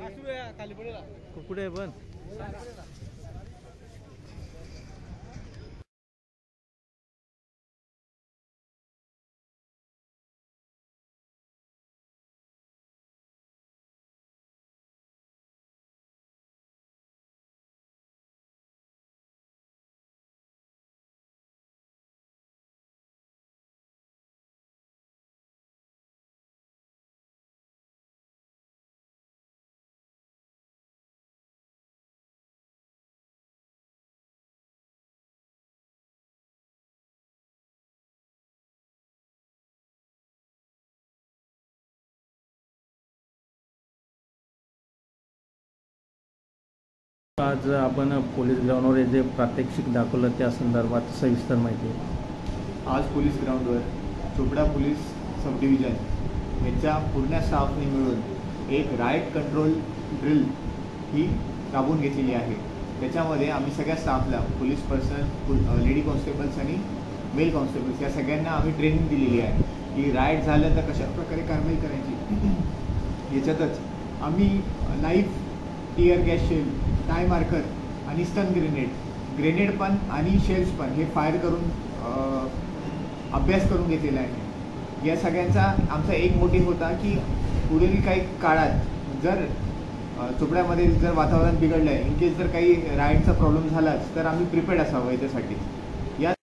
कुठे आहे पण आज आपण पोलीस ग्राउंडवर जे प्रात्यक्षिक दाखवलं त्या संदर्भात सविस्तर माहिती आहे। आज पोलीस ग्राउंडवर चोपडा पोलीस सब डिव्हिजन यांच्या पूर्ण स्टाफने मिळून एक राईट कंट्रोल ड्रिल ही राबवून घेतलेली आहे। त्याच्यामध्ये आम्ही सगळ्या स्टाफला पोलीस पर्सनल, लेडी कॉन्स्टेबल्स आणि मेल कॉन्स्टेबल्स या सगळ्यांना आम्ही ट्रेनिंग दिलेली आहे की राईट झालं तर कशा प्रकारे कारवाई करायची। याच्यातच आम्ही live tear gas shell, dye marker आणि स्टन ग्रेनेड पण आणि शेल्स पण हे फायर करून अभ्यास करून घेतलेला आहे। या सगळ्यांचा आमचा एक मोटिव्ह होता की पुढील काही काळात जर चोपड्यामध्ये जर वातावरण बिघडलं आहे, इन केस जर काही राईटचा प्रॉब्लेम झालाच तर आम्ही प्रिपेअर्ड असावं याच्यासाठी।